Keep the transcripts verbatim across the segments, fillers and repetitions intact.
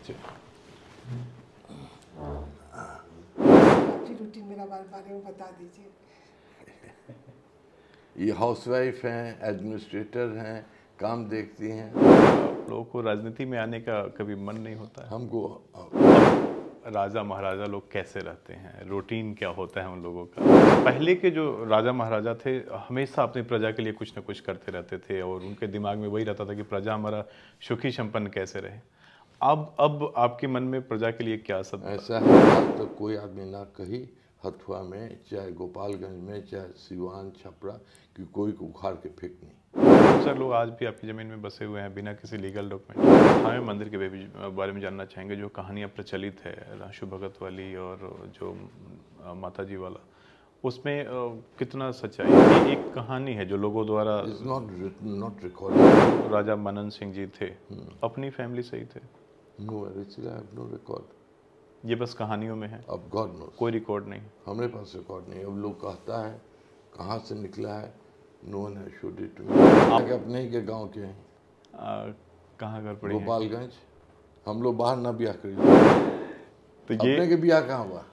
आपकी रूटीन मेरा बारे बारे में बता दीजिए। ये हाउसवाइफ हैं, एडमिनिस्ट्रेटर हैं, काम देखती हैं। आप लोगों को राजनीति में आने का कभी मन नहीं होता है? हमको राजा महाराजा लोग कैसे रहते हैं, रूटीन क्या होता है उन लोगों का? पहले के जो राजा महाराजा थे हमेशा अपनी प्रजा के लिए कुछ ना कुछ करते रहते थे और उनके दिमाग में वही रहता था कि प्रजा हमारा सुखी संपन्न कैसे रहे। अब अब आपके मन में प्रजा के लिए क्या सब? ऐसा है, आज तक कोई आदमी ना कही हथुआ में, चाहे गोपालगंज में, चाहे सिवान, छपरा, कि कोई को उखाड़ के फेंक नहीं। बहुत सारे लोग आज भी आपकी ज़मीन में बसे हुए हैं बिना किसी लीगल डॉक्यूमेंट। हमें मंदिर के बारे में जानना चाहेंगे, जो कहानियाँ प्रचलित है राशु भगत वाली और जो माता जी वाला, उसमें कितना सच्चाई है? ये एक कहानी है जो लोगों द्वारा not not recorded. Raja Manan Singh ji थे, अपनी फैमिली से ही थे। नो नो रिकॉर्ड, ये बस कहानियों में है। अब गॉड नोस, कोई रिकॉर्ड नहीं, हमारे पास रिकॉर्ड नहीं। अब लोग कहता है कहाँ से निकला है, no one has showed it to me. आप अपने ही के गांव के हैं? कहाँ घर पड़ी? गोपालगंज। हम लोग बाहर ना ब्याह करिए, तो अपने ये के ब्याह कहाँ हुआ?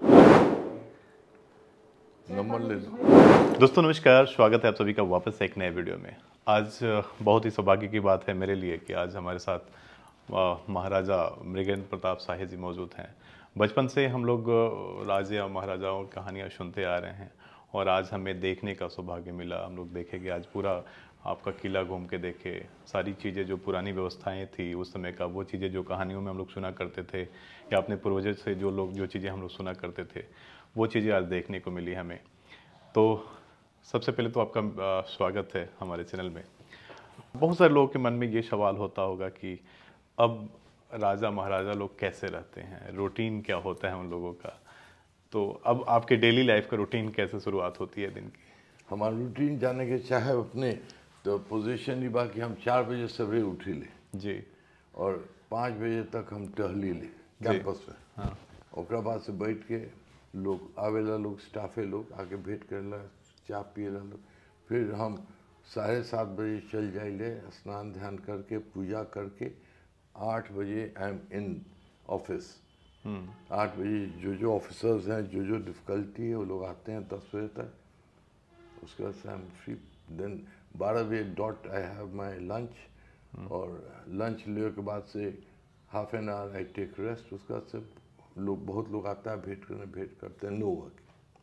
नंबर ले लो। दोस्तों नमस्कार, स्वागत है आप सभी का वापस एक नए वीडियो में। आज बहुत ही सौभाग्य की बात है मेरे लिए कि आज हमारे साथ महाराजा मृगेंद्र प्रताप शाही जी मौजूद हैं। बचपन से हम लोग राजा महाराजाओं की कहानियाँ सुनते आ रहे हैं और आज हमें देखने का सौभाग्य मिला। हम लोग देखे कि आज पूरा आपका किला घूम के देखे, सारी चीज़ें जो पुरानी व्यवस्थाएं थी उस समय का, वो चीज़ें जो कहानियों में हम लोग सुना करते थे या अपने पूर्वजों से जो लोग जो चीज़ें हम लोग सुना करते थे वो चीज़ें आज देखने को मिली हमें। तो सबसे पहले तो आपका स्वागत है हमारे चैनल में। बहुत सारे लोगों के मन में ये सवाल होता होगा कि अब राजा महाराजा लोग कैसे रहते हैं, रूटीन क्या होता है उन लोगों का। तो अब आपके डेली लाइफ का रूटीन कैसे शुरुआत होती है दिन की? हमारा रूटीन जाने के चाहे अपने तो पोजीशन ही बाकी हम चार बजे सवेरे उठी ले जी, और पाँच बजे तक हम टहली ले कैंपस में। हाँ, और बाद से बैठ के लोग आवेला, लोग स्टाफे लोग आके भेंट करेला, चाय पिएला लोग। फिर हम साढ़े सात बजे चल जाइले, स्नान ध्यान करके पूजा करके आठ बजे आई एम इन ऑफिस। आठ बजे जो जो ऑफिसर्स हैं, जो जो डिफ़िकल्टी है वो लोग आते हैं दस बजे तक। उसके बाद से आई एम फ्री। देन बारह बजे dot I have my lunch और लंच लेने के बाद से half an hour I take rest. उसके बाद से लोग बहुत लोग आता है भेंट करने, भेंट करते हैं, नो वर्क।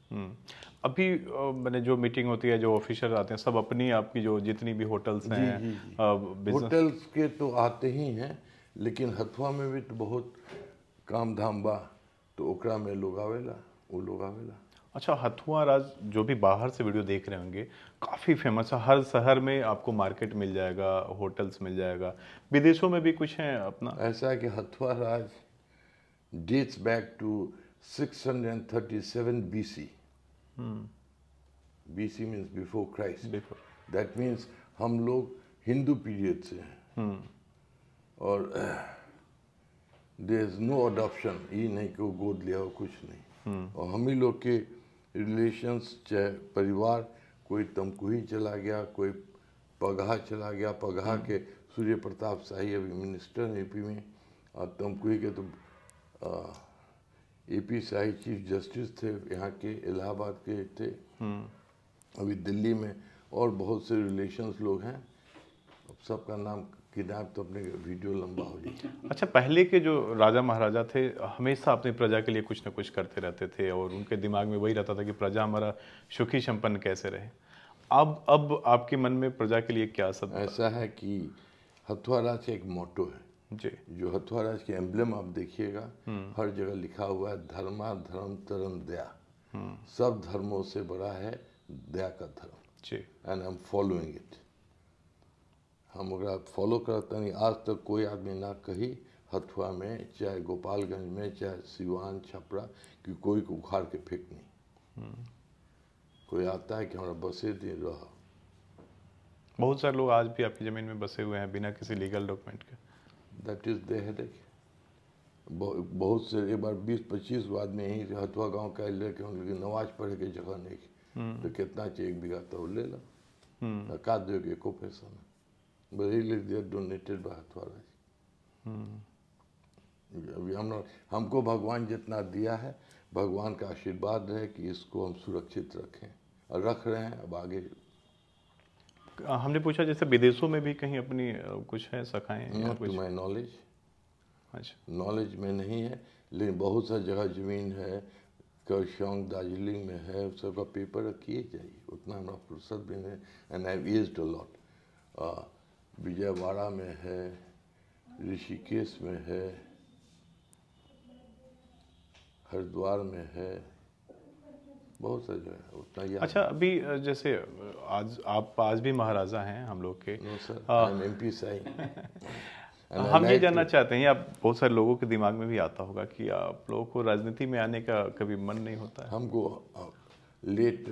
अभी मैंने जो मीटिंग होती है, जो ऑफिसर आते हैं, सब अपनी आपकी जो जितनी भी होटल्स हैं, जी, जी। होटल्स के तो आते ही हैं, लेकिन हथुआ में भी तो बहुत काम धाम बा, तो ओकरा में लोग आवेला, वो लोग आवेला। अच्छा, हथुआ राज जो भी बाहर से वीडियो देख रहे होंगे काफ़ी फेमस है, हर शहर में आपको मार्केट मिल जाएगा, होटल्स मिल जाएगा। विदेशों में भी कुछ है अपना? ऐसा है कि Hathua Raj dates back to six hundred thirty seven B C. B C means before Christ. Before, that means हम लोग हिंदू पीरियड से हैं। और देयर इज नो अडॉप्शन, ये नहीं कि वो गोद लिया हो, कुछ नहीं। और हम ही लोग के रिलेशंस, चाहे परिवार, कोई तमकुही चला गया, कोई पगहा चला गया। पगहा के सूर्य प्रताप शाही अभी मिनिस्टर हैं यूपी में, और तमकुही के तो एपी शाही चीफ जस्टिस थे, यहाँ के इलाहाबाद के थे, अभी दिल्ली में। और बहुत से रिलेशंस लोग हैं, सबका नाम किताब तो अपने वीडियो लंबा हो जाए। अच्छा, पहले के जो राजा महाराजा थे हमेशा अपनी प्रजा के लिए कुछ ना कुछ करते रहते थे और उनके दिमाग में वही रहता था कि प्रजा हमारा सुखी संपन्न कैसे रहे। अब अब आपके मन में प्रजा के लिए क्या सब? ऐसा है कि हथुआ राज का एक मोटो है जी, जो हथुआ राज के एम्ब्लेम आप देखिएगा, हर जगह लिखा हुआ है, धर्मा धर्म तरम दया। सब धर्मों से बड़ा है दया का धर्म। जी, and I am following it. हम अगर फॉलो करते नहीं, आज तक कोई आदमी ना कही हथुआ में, चाहे गोपालगंज में, चाहे सिवान, छपरा, कि कोई को उखाड़ के फेंक नहीं। कोई आता है कि हमारा बसे दिन रहा। बहुत सारे लोग आज भी आपकी ज़मीन में बसे हुए हैं बिना किसी लीगल डॉक्यूमेंट के। That is the headache. बहुत से एक बार बीस पच्चीस आदमी यहीं से हथुआ गांव का लेके उन लोग नमाज पढ़े के जगह नहीं, तो कितना चाहिए एक बीघा तो ले लो, का दोगे को पैसा ना, but he lived there donated by Hathua राज। हम हमको भगवान जितना दिया है, भगवान का आशीर्वाद है कि इसको हम सुरक्षित रखें और रख रहे हैं। अब आगे हमने पूछा जैसे विदेशों में भी कहीं अपनी अ, कुछ है शाखाएं या नॉट टू कुछ? माई नॉलेज, अच्छा। नॉलेज में नहीं है, लेकिन बहुत सा जगह ज़मीन है, करशोंग दार्जिलिंग में है, उस सबका पेपर किए जाइए, उतना हमारा फुर्सत भी नहीं। And I used a lot. Vijayawada में है, ऋषिकेश में है, हरिद्वार में है, बहुत सा जगह उतना याद। अच्छा, अभी अ, जैसे अ, आज आप आज भी महाराजा हैं हम लोग के। No sir, uh, I am MP Sai. हम ये जानना चाहते हैं, आप बहुत सारे लोगों के दिमाग में भी आता होगा कि आप लोगों को राजनीति में आने का कभी मन नहीं होता है? हमको लेट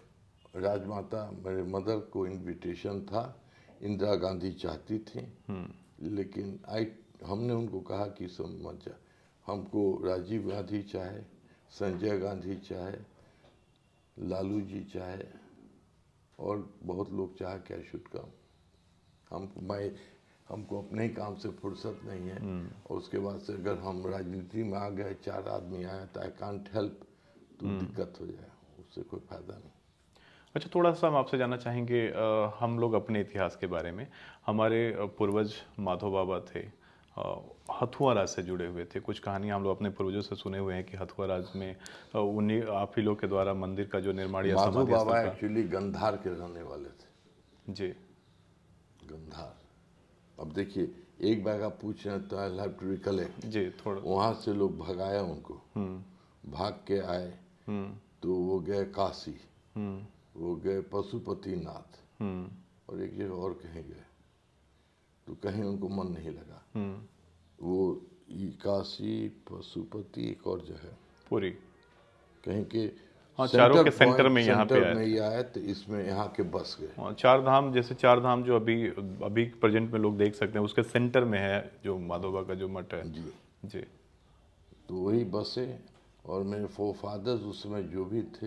राजमाता मेरे मदर को इनविटेशन था, इंदिरा गांधी चाहती थी, लेकिन आई हमने उनको कहा कि समझ जा, हमको राजीव गांधी चाहे, संजय गांधी चाहे, लालू जी चाहे, और बहुत लोग चाहे, क्या शुड कम, हम मैं हमको अपने ही काम से फुर्सत नहीं है। और उसके बाद से अगर हम राजनीति में आ गए, चार आदमी आए तो आई कांट हेल्प, तो दिक्कत हो जाए, उससे कोई फायदा नहीं। अच्छा, थोड़ा सा हम आपसे जानना चाहेंगे, अ, हम लोग अपने इतिहास के बारे में। हमारे अ, पूर्वज माधव बाबा थे, अ, हथुआ राज से जुड़े हुए थे। कुछ कहानियां हम लोग अपने पूर्वजों से सुने हुए हैं कि हथुआ राज में अ, उन्हीं आप ही लोग के द्वारा मंदिर का जो निर्माण या माधव समाधि बाबा स्थल का। एक्चुअली गंधार के रहने वाले थे। जी गंधार, अब देखिए, एक बार आप पूछ रहे हैं तो आई हैव टू रिकलेक्ट। जी थोड़ा। वहाँ से लोग भगाया उनको, भाग के आए तो वो गए काशी, वो गए पशुपतिनाथ, और एक जगह और कहीं गए, तो कहीं उनको मन नहीं लगा। वो ये काशी, पशुपति, एक और जगह पूरी। कहीं के हाँ, चारों के सेंटर point, में यहाँ पे सेंटर आए में थे। ही आए, तो इसमें यहाँ के बस गए। हाँ, चार धाम, जैसे चार धाम जो अभी अभी प्रेजेंट में लोग देख सकते हैं, उसके सेंटर में है जो माधोबा का जो मठ है। जी, जी तो वही बसे, और मेरे फोर फादर्स उस समय जो भी थे,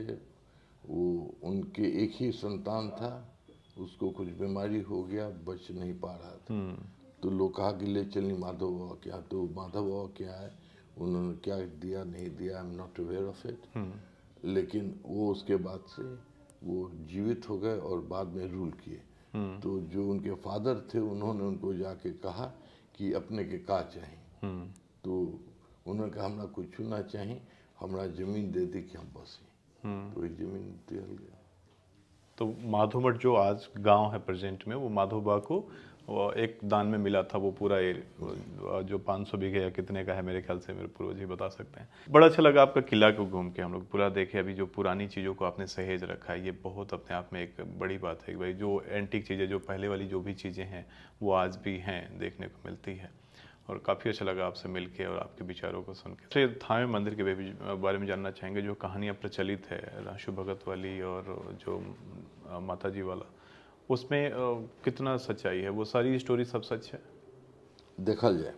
वो उनके एक ही संतान था, उसको कुछ बीमारी हो गया, बच नहीं पा रहा था, तो लोग कहा कि ले चलिए माधव बाबा के यहाँ। तो माधव बाबा के यहाँ उन्होंने क्या दिया नहीं दिया, I am not aware of it, लेकिन वो उसके बाद से वो जीवित हो गए और बाद में रूल किए। तो जो उनके फादर थे, उन्होंने उनको जाके कहा कि अपने के का चाहिए, तो उन्होंने कहा हमरा कुछ ना चाहिए, हमरा जमीन दे दी कि हम बसी, तो वही जमीन दिया गया। तो माधोमठ जो आज गांव है प्रेजेंट में, वो माधोबा को वो एक दान में मिला था, वो पूरा एरिया जो पाँच सौ बीघे या कितने का है, मेरे ख्याल से मेरे पूर्वज ही बता सकते हैं। बड़ा अच्छा लगा आपका किला को घूम के, हम लोग पूरा देखे। अभी जो पुरानी चीज़ों को आपने सहेज रखा है, ये बहुत अपने आप में एक बड़ी बात है कि भाई जो एंटीक चीज़ें, जो पहले वाली जो भी चीज़ें हैं, वो आज भी हैं, देखने को मिलती है। और काफ़ी अच्छा लगा आपसे मिलके और आपके विचारों को सुन के। तो थावे मंदिर के बारे में जानना चाहेंगे, जो कहानियाँ प्रचलित है राशु भगत वाली और जो माता जी वाला, उसमें कितना सच्चाई है? वो सारी स्टोरी सब सच है? देखा जाए,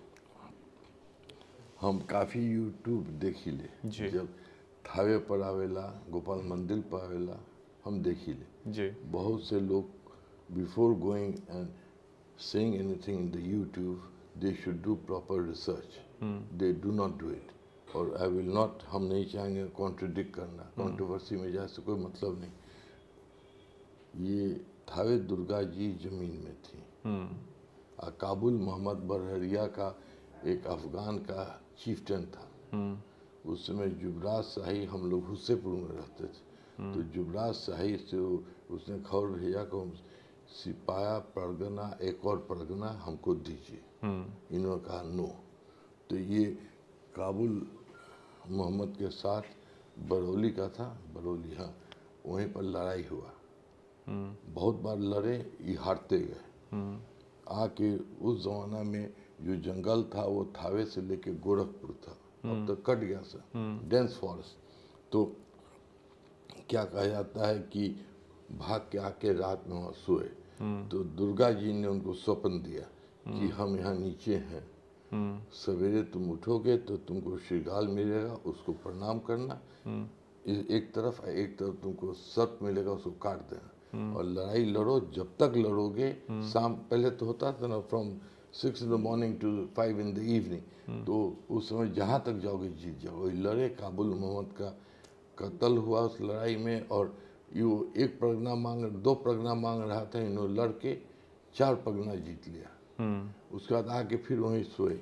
हम काफ़ी यूट्यूब देखी ले, जब थावे पर आवेला, गोपाल मंदिर पर आवेला, हम देखी ले जी। बहुत से लोग before going and saying anything in the YouTube, they should do proper research, they do not do it. और आई विल नॉट, हम नहीं चाहेंगे कॉन्ट्रडिक्ट करना, कंट्रोवर्सी में जाए से कोई मतलब नहीं। ये थावे दुर्गा जी जमीन में थी, आ काबुल मोहम्मद बरहरिया का एक अफगान का चीफ्टन था, उस समय जुबराज शाही, हम लोग हुस्सेपुर में रहते थे, तो जुबराज शाही से उसने खबर भेजा को सिपाया परगना, एक और परगना हमको दीजिए। इन्होंने कहा नो, तो ये काबुल मोहम्मद के साथ बरौली का था, बरौली, हाँ, वहीं पर लड़ाई हुआ, बहुत बार लड़े, ये हारते गए। आके उस जमाना में जो जंगल था वो थावे से लेके गोरखपुर था, अब तो कट गया सर, डेंस फॉरेस्ट। तो क्या कहा जाता है कि भाग के आके रात में वहाँ सोए, तो दुर्गा जी ने उनको स्वप्न दिया कि हम यहाँ नीचे हैं, सवेरे तुम उठोगे तो तुमको श्रीगाल मिलेगा, उसको प्रणाम करना, एक तरफ एक तरफ तुमको सर्प मिलेगा, उसको काट देना, और लड़ाई लड़ो, जब तक लड़ोगे, शाम पहले तो होता था ना, from six in the morning to five in the evening. तो उस समय जहाँ तक जाओगे जीत जाओगे। लड़े, काबुल मोहम्मद का कत्ल हुआ उस लड़ाई में, और यू एक परगना मांग दो परगना मांग रहा था, इन्होंने लड़के चार परगना जीत लिया। उसके बाद आके फिर वहीं सोए।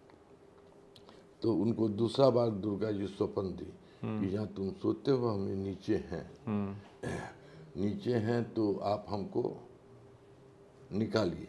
तो उनको दूसरा बार दुर्गा जी स्वप्न दी कि जहाँ तुम सोते हो हम नीचे हैं, नीचे हैं तो आप हमको निकालिए।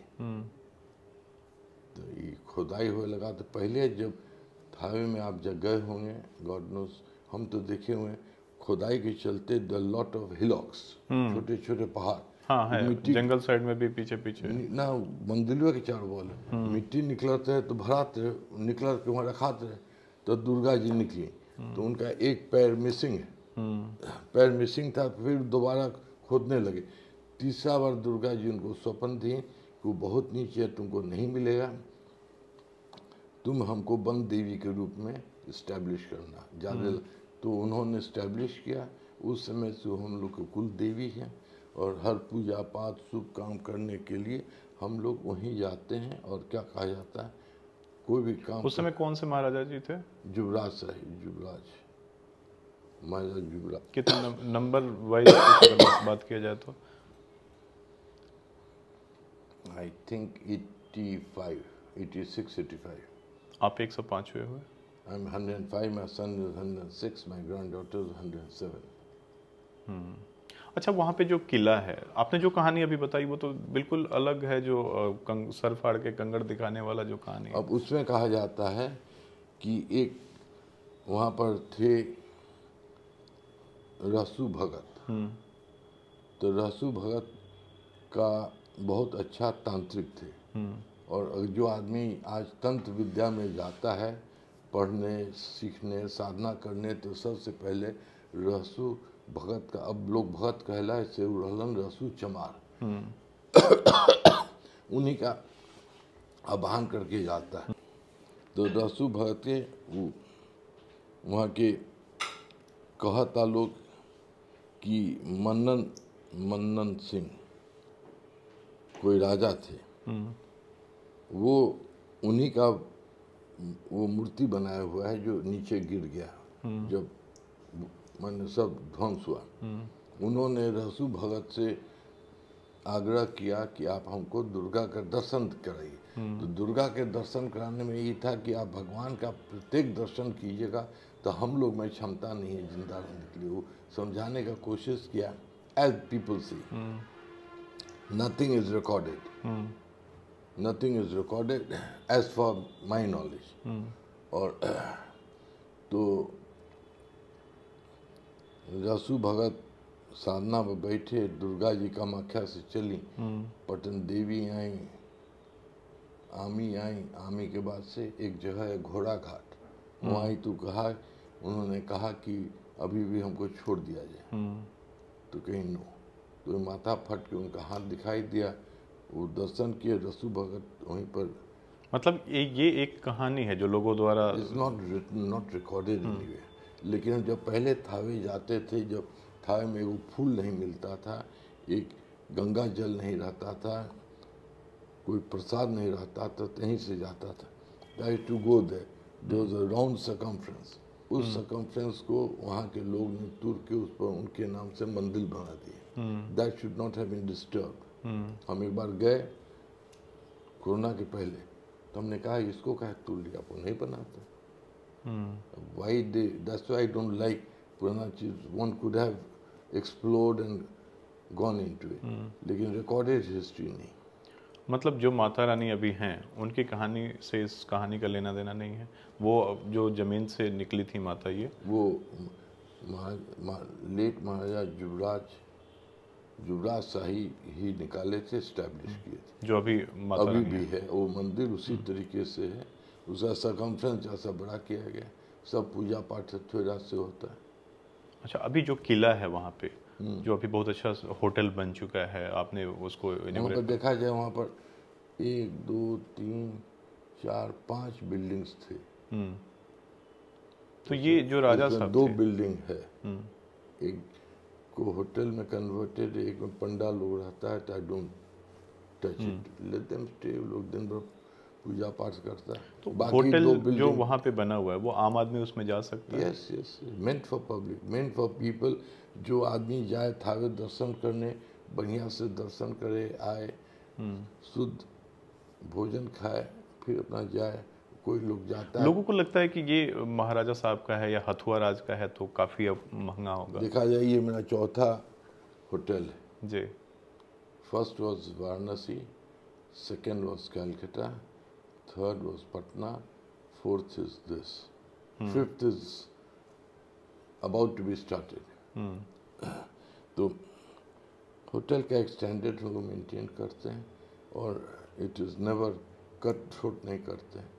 तो ये खुदाई होने लगा। तो पहले जब थावे में आप जब गए होंगे, गॉड नोस, हम तो देखे हुए खुदाई के चलते द लॉट ऑफ हिलॉक्स, छोटे छोटे पहाड़, हाँ है, मिट्टी जंगल साइड में भी पीछे पीछे ना मंदिलियों के चार बॉल मिट्टी निकलते रहे तो भराते रहे, निकल के वहाँ रखाते रहे। तो दुर्गा जी निकली तो उनका एक पैर मिसिंग है, पैर मिसिंग था। फिर दोबारा खोदने लगे। तीसरा बार दुर्गा जी उनको स्वप्न दी कि वो बहुत नीचे है, तुमको नहीं मिलेगा, तुम हमको बंद देवी के रूप में इस्टेब्लिश करना ज़्यादा। तो उन्होंने इस्टेब्लिश किया। उस समय से हम लोग के कुल देवी हैं, और हर पूजा पाठ शुभ काम करने के लिए हम लोग वहीं जाते हैं। और क्या कहा जाता है, कोई भी काम उस समय कौन से महाराजा जी थे? युवराज शाही, युवराज महाराजा युवराज। कितने नम, नंबर वाइज अगर बात किया जाए तो I think eighty five, eighty six, eighty five. आप एक सौ पाँचवें हुए। I am hundred and five, my son is hundred and six, my granddaughter is hundred and seven. अच्छा, वहाँ पे जो किला है, आपने जो कहानी अभी बताई वो तो बिल्कुल अलग है, जो कंग, सर फाड़ के कंगड़ दिखाने वाला जो कहानी है। अब उसमें कहा जाता है कि एक वहाँ पर थे रसू भगत। तो रसू भगत का बहुत अच्छा तांत्रिक थे। और जो आदमी आज तंत्र विद्या में जाता है पढ़ने, सीखने, साधना करने, तो सबसे पहले रसू भगत का, अब लोग भगत कहलाए से रहलन रसू चमार, उन्हीं का आह्वान करके जाता है। तो रसू भगत के वो वहाँ के कहता लोग कि मन्नन मन्नन सिंह कोई राजा थे, वो उन्हीं का वो मूर्ति बनाया हुआ है जो नीचे गिर गया जब मैंने सब ध्वंस हुआ। उन्होंने रसू भगत से आग्रह किया कि आप हमको दुर्गा का दर्शन कराइए। तो दुर्गा के दर्शन कराने में ये था कि आप भगवान का प्रत्येक दर्शन कीजिएगा, तो हम लोग में क्षमता नहीं है जिंदा रहने के लिए। वो समझाने का कोशिश किया। As people see, nothing is recorded, nothing is recorded as for my knowledge. और तो रसू भगत साधना में बैठे, दुर्गा जी कामाख्या से चली, पटन देवी आई, आमी आई, आमी के बाद से एक जगह है घोड़ा घाट, वहाँ ही तो कहा, उन्होंने कहा कि अभी भी हमको छोड़ दिया जाए। तो कहीं नो, तो माथा फट के उनका हाथ दिखाई दिया, वो दर्शन किए रसू भगत वहीं पर। मतलब ये ये एक कहानी है जो लोगों द्वारा, it's not written, not recorded anyway. लेकिन जब पहले थावे जाते थे, जब थावे में वो फूल नहीं मिलता था, एक गंगा जल नहीं रहता था, कोई प्रसाद नहीं रहता था, कहीं से जाता था। I to go there, there was a round circumference. उस सर्कमफ्रेंस को वहाँ के लोग ने तुर के उस पर उनके नाम से मंदिर बना दिए। That should not have been disturb. हम एक बार गए कोरोना के पहले, तो हमने कहा इसको कहा तुर लिया, आपको नहीं बनाता। Why they, that's why I don't like पुराना चीज। One could have explored and gone into it, लेकिन रिकॉर्डेड हिस्ट्री नहीं। मतलब जो माता रानी अभी हैं उनकी कहानी से इस कहानी का लेना देना नहीं है। वो जो जमीन से निकली थी माता, ये वो महा, महा, लेट महाराजा युवराज युवराज शाही ही निकाले थे, स्टैब्लिश किए थे, जो अभी माता अभी रानी भी है। वो मंदिर उसी तरीके से है, उसका सर्कमफ्रेंस ऐसा बड़ा किया गया, सब पूजा पाठ अच्छे रात से होता है। अच्छा, अभी जो किला है वहाँ पे, जो अभी बहुत अच्छा होटल बन चुका है, आपने उसको वहाँ पर देखा जाए, वहाँ पर एक दो तीन चार पांच बिल्डिंग्स थे। तो ये जो राजा साहब दो थे, बिल्डिंग है, एक को होटल में कन्वर्टेड, एक में पंडा लोग रहता है। I don't touch it, let them stay. लोग दिन भर पूजा पाठ करता है। तो बाकी होटल दो जो बिल्डिंग वहाँ पे बना हुआ है वो आम आदमी उसमें जा सकता है? Yes yes meant for public, meant for people. जो आदमी जाए थावे दर्शन करने, बढ़िया से दर्शन करे, आए, शुद्ध भोजन खाए, फिर अपना जाए। कोई लोग जाता है, लोगों को लगता है कि ये महाराजा साहब का है या हथुआ राज का है तो काफ़ी अब महंगा होगा। देखा जाए ये मेरा चौथा होटल है। जी। First was Varanasi, second was Calcutta, third was Patna, fourth is this, fifth is about to be started. तो होटल का एक स्टैंडर्ड हम लोग मेंटेन करते हैं और it is never cut throat नहीं करते हैं।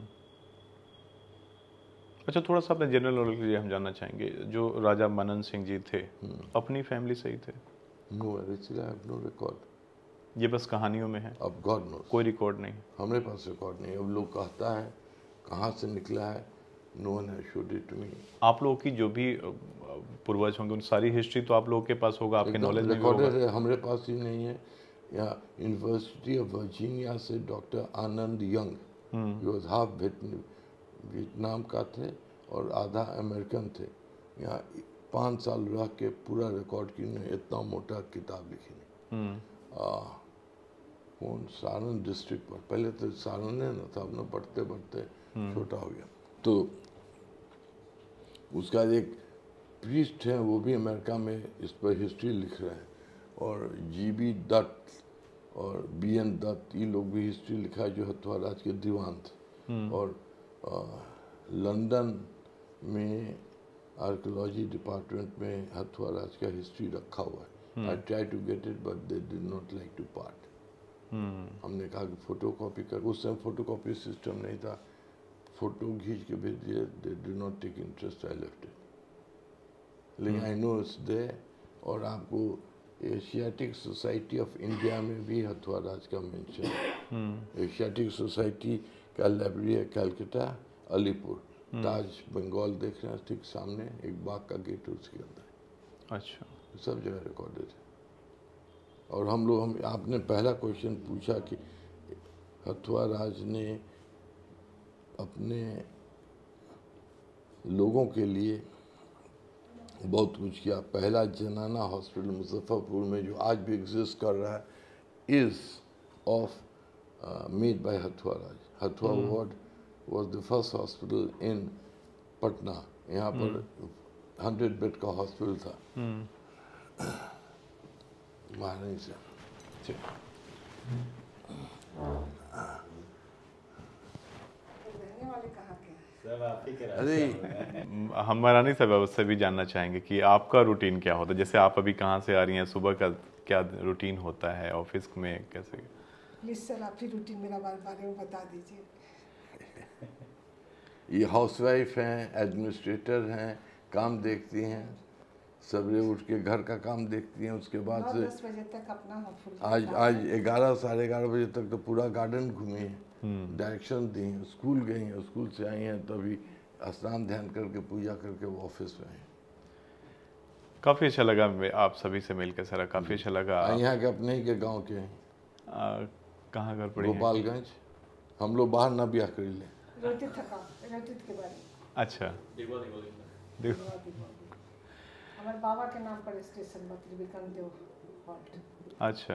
अच्छा, थोड़ा सा अपने जनरल नॉलेज के लिए हम जानना चाहेंगे, जो राजा मनन सिंह जी थे अपनी फैमिली से ही थे? No actually I have no record. ये बस कहानियों में है, अब गॉड नोस, कोई रिकॉर्ड नहीं? हमारे पास रिकॉर्ड नहीं। अब लोग कहता है कहाँ से निकला है, no one has showed it to me. आप लोगों की जो भी पूर्वज होंगे उन सारी हिस्ट्री तो आप लोगों के पास होगा, आपके नॉलेज में भी होगा। रिकॉर्डेड है, हमारे पास ही नहीं है। यहाँ यूनिवर्सिटी ऑफ वर्जीनिया से doctor Anand Young, he was half Vietnam का थे और आधा अमेरिकन थे। यहाँ पाँच साल रह के पूरा रिकॉर्ड की ने इतना मोटा किताब लिखी नहीं। कौन सारण डिस्ट्रिक्ट पर, पहले तो सारण है ना था, अपना पढ़ते पढ़ते छोटा हो गया। तो उसका एक प्रीस्ट है, वो भी अमेरिका में इस पर हिस्ट्री लिख रहे हैं। और जी बी दत्त और बी एन दत्त, ये लोग भी हिस्ट्री लिखा है, जो हथुआ राज के दीवान थे। और आ, लंदन में आर्कियोलॉजी डिपार्टमेंट में हथुआ राज का हिस्ट्री रखा हुआ है। I try to get it but they did not like to part. हमने कहा कि फोटो कॉपी कर, उस समय फोटो कॉपी सिस्टम नहीं था, फोटो खींच के भेज दिए, they did not take interest, I left it. लेकिन आई नो इट्स देयर। और आपको एशियाटिक सोसाइटी ऑफ इंडिया में भी हथुआ राज का मेंशन है। एशियाटिक सोसाइटी का लाइब्रेरी है कलकत्ता, अलीपुर, ताज बंगाल देख रहे हैं ठीक सामने, एक बाग का गेट है उसके अंदर। अच्छा, सब जगह रिकॉर्डेड है। और हम लोग हम आपने पहला क्वेश्चन पूछा कि हथुआ राज ने अपने लोगों के लिए बहुत कुछ किया। पहला जनाना हॉस्पिटल मुजफ्फरपुर में जो आज भी एग्जिस्ट कर रहा है, is of made by Hathua Raj. Hathua ward was the first hospital in Patna. यहाँ पर हंड्रेड बेड का हॉस्पिटल था महारानी से। अरे हम महारानी साहब से भी जानना चाहेंगे कि आपका रूटीन क्या होता है। जैसे आप अभी कहाँ से आ रही हैं, सुबह का क्या रूटीन होता है, ऑफिस में कैसे? प्लीज सर, आप ही रूटीन मेरा बारे में बता दीजिए। ये हाउसवाइफ हैं, एडमिनिस्ट्रेटर हैं, काम देखती हैं, सवेरे उठ के घर का काम देखती हैं। उसके बाद से दस बजे तक अपना आज आज ग्यारह साढ़े ग्यारह बजे तक तो पूरा गार्डन घूमी है, डायरेक्शन दी हैं, स्कूल गई हैं, स्कूल से आई हैं तभी स्नान ध्यान करके पूजा करके वो ऑफिस में हैं। काफ़ी अच्छा लगा आप सभी से मिलकर सर, काफ़ी अच्छा लगा। यहाँ के अपने ही के गाँव के हैं। कहाँ घर पड़ी? गोपालगंज। हम लोग बाहर ना ब्याह कर ले। रोटित थका रोटित के बारे में। अच्छा, हमारे बाबा के नाम पर स्टेशन त्रिविक्रम देव हॉल्ट। अच्छा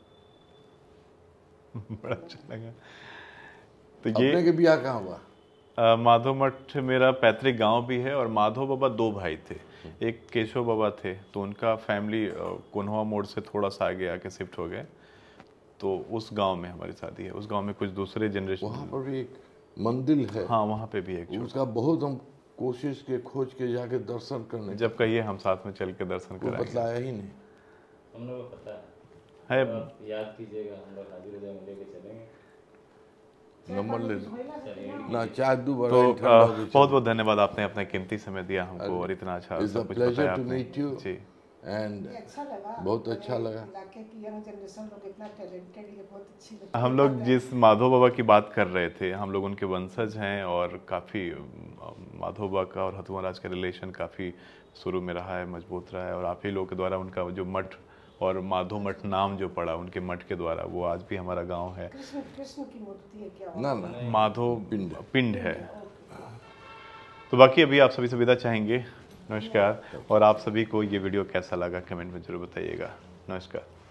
बड़ा अच्छा लगा। तो ये अपने के ब्याह कहाँ हुआ? माधव मठ मेरा पैतृक गांव भी है और माधव बाबा दो भाई थे। एक केशव बाबा थे, तो उनका फैमिली कोन्हवा मोड़ से थोड़ा सा आगे आके शिफ्ट हो गए, तो उस गांव में हमारी शादी है। उस गांव में कुछ दूसरे जनरेशन, वहाँ पर भी एक मंदिर है। हाँ, वहाँ पे भी एक, उसका बहुत हम कोशिश के खोज के जाके दर्शन करने, जब कहिए हम साथ में चल के दर्शन कराएंगे। बतलाया ही नहीं, हम लोग को पता है, है, याद कीजिएगा, हम लोग हाजिर हो जाएंगे, लेके चलेंगे। नंबर ले ना, चाय दू बड़ा। तो बहुत बहुत धन्यवाद, आपने अपना कीमती समय दिया हमको और इतना अच्छा It's a सब कुछ pleasure बताया to आपने। meet you. जी, एंड अच्छा लगा, बहुत अच्छा लगा। इलाके की यंग जनरेशन लोग इतना टैलेंटेड है, बहुत अच्छी लगती है। हम लोग जिस माधव बाबा की बात कर रहे थे, हम लोग उनके वंशज हैं और काफ़ी माधव बाबा का और हथुआ राज का रिलेशन काफ़ी शुरू में रहा है, मजबूत रहा है। और आप ही लोग के द्वारा उनका जो मठ और माधो मठ नाम जो पड़ा उनके मठ के द्वारा, वो आज भी हमारा गांव है। कृष्ण कृष्ण की मूर्ति है क्या? ना ना माधो पिंड। पिंड है। तो बाकी अभी आप सभी से विदा चाहेंगे। नमस्कार। और आप सभी को ये वीडियो कैसा लगा कमेंट में जरूर बताइएगा। नमस्कार।